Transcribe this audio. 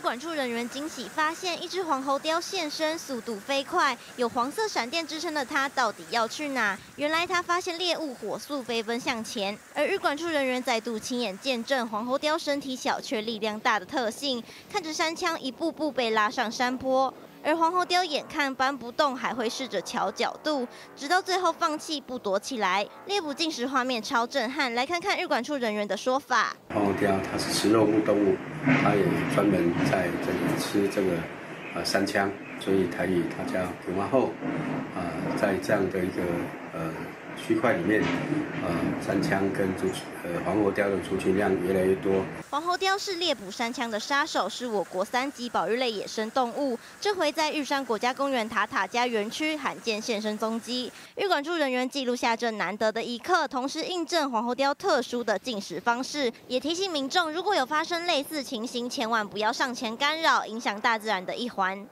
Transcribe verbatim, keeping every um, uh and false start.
管处人员惊喜发现，一只黄喉貂现身，速度飞快，有黄色闪电之称的它到底要去哪？原来它发现猎物，火速飞奔向前。而日管处人员再度亲眼见证黄喉貂身体小却力量大的特性，看着山枪一步步被拉上山坡。 而黄喉貂眼看搬不动，还会试着调角度，直到最后放弃不躲起来。猎捕进食画面超震撼，来看看日管处人员的说法。 黄喉貂它是食肉目动物，它也专门在这里吃这个呃山枪，所以台语它叫平花后。啊、呃，在这样的一个呃区块里面，呃山枪跟族呃黄喉貂的族群量越来越多。 黄喉貂是猎捕山枪的杀手，是我国三级保育类野生动物。这回在玉山国家公园塔塔加园区罕见现身踪迹，日管处人员记录下这难得的一刻，同时印证黄喉貂特殊的进食方式，也提醒民众如果有发生类似情形，千万不要上前干扰，影响大自然的一环。